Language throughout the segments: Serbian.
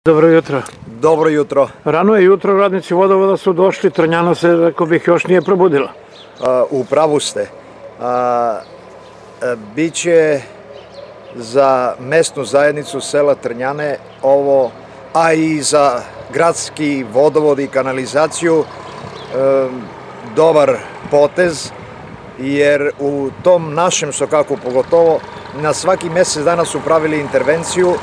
Dobro jutro. Dobro jutro. Rano je jutro, radnici vodovoda su došli, Trnjana se, rekao bih, još nije probudila. U pravu ste. Biće za mesnu zajednicu sela Trnjane ovo, a i za gradski vodovod i kanalizaciju, dobar potez, jer u tom našem sokaku pogotovo na svaki mesec dana su pravili intervenciju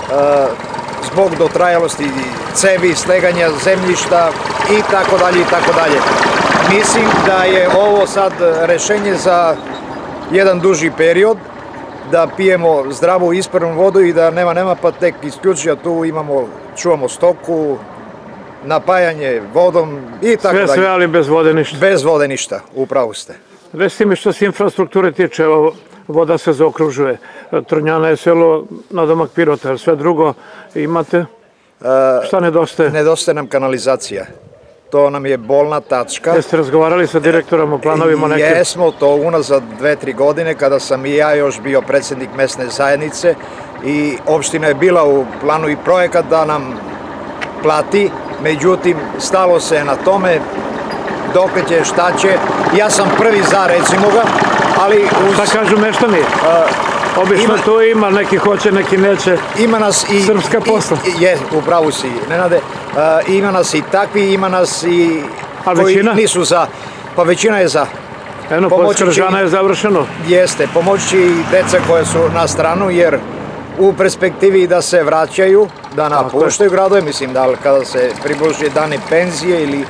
zbog dotrajalosti cevi, sleganja zemljišta i tako dalje i tako dalje. Mislim da je ovo sad rešenje za jedan duži period, da pijemo zdravu ispravnu vodu i da nema pa tek isključi, a tu čuvamo stoku, napajanje vodom i tako dalje. Sve, ali bez vode ništa. Bez vode ništa, upravo ste. Recite mi što se infrastrukture tiče, voda se zaokružuje. Trnjana je selo nadomak Pirota, sve drugo imate? Šta nedostaje? Nedostaje nam kanalizacija. To nam je bolna tačka. Jeste razgovarali sa direktorom o planovima nekim? Jesmo, to unazad 2-3 godine, kada sam i ja još bio predsjednik mesne zajednice i opština je bila u planu i projekat da nam plati, međutim, stalo se na tome, dokle će, šta će. Ja sam prvi za, recimo ga, ali... Šta kažu meštani? Obično tu ima, neki hoće, neki neće. Ima nas i... Srpska posla. Upravo si, Nenade. Ima nas i takvi, ima nas i... A većina? Koji nisu za. Pa većina je za. Eno, Podskržana je završeno. Jeste, pomoći i deca koje su na stranu, jer u perspektivi da se vraćaju, da napuštaju gradove, mislim da kada se približi dani penzije ili...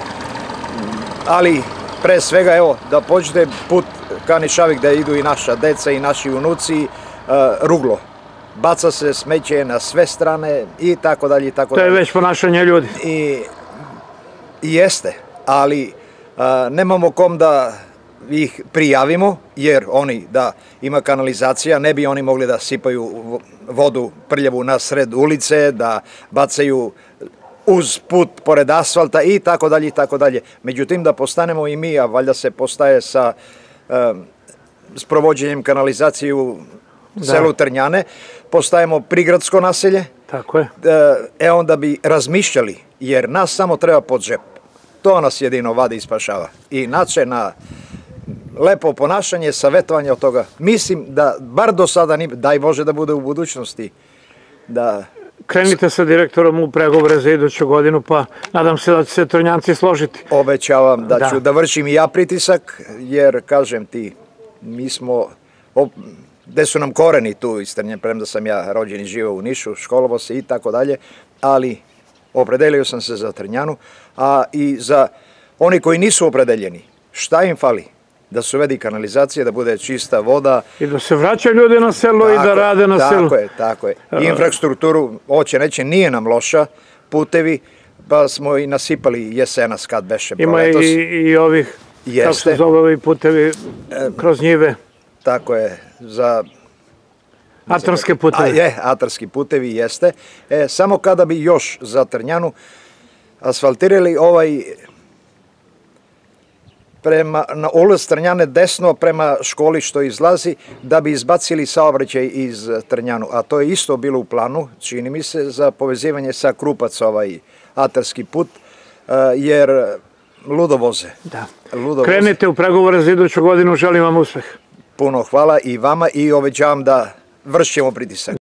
Ali, pre svega, evo, da pođete put ka Nišavik, da idu i naša deca i naši unuci, ruglo. Baca se smeće na sve strane i tako dalje i tako dalje. To je već ponašanje ljudi. I jeste, ali nemamo kom da ih prijavimo, jer oni, da ima kanalizacija, ne bi oni mogli da sipaju vodu prljavu na sred ulice, da bacaju uz put pored asfalta i tako dalje i tako dalje. Međutim, da postanemo i mi, a valjda se postaje sa sprovođenjem kanalizacije u selu Trnjane, postajemo prigradsko naselje. Tako je. Onda bi razmišljali, jer nas samo treba pod džep. To nas jedino vadi i spašava. I inače na lepo ponašanje, savjetovanje od toga. Mislim da, bar do sada, daj Bože da bude u budućnosti, da... Krenite sa direktorom u pregovore za iduću godinu, pa nadam se da će se Trnjanci složiti. Obećavam da ću da vršim i ja pritisak, jer, kažem ti, mi smo, gde su nam koreni tu iz Trnjana, premda sam ja rođen i živeo u Nišu, školovao se i tako dalje, ali opredelio sam se za Trnjanu, a i za oni koji nisu opredeljeni, šta im fali? Da se uvede kanalizacija, da bude čista voda. I da se vraćaju ljudi na selo i da rade na selu. Tako je. Infrastrukturu, oće neće, nije nam loša, putevi, pa smo i nasipali jesenas kad beše proletos. Ima i ovih, kako se zove ovi putevi kroz njive. Tako je, za... Atarske putevi. Atarski putevi, jeste. Samo kada bi još za Trnjanu asfaltirali na ulaz Trnjane desno prema školi što izlazi, da bi izbacili saobraćaj iz Trnjanu. A to je isto bilo u planu, čini mi se, za povezivanje sa Krupac, atarski put, jer ludo voze. Krenite u pregovore za iduću godinu, želim vam uspeh. Puno hvala i vama i obećavam da vršćemo pritisak.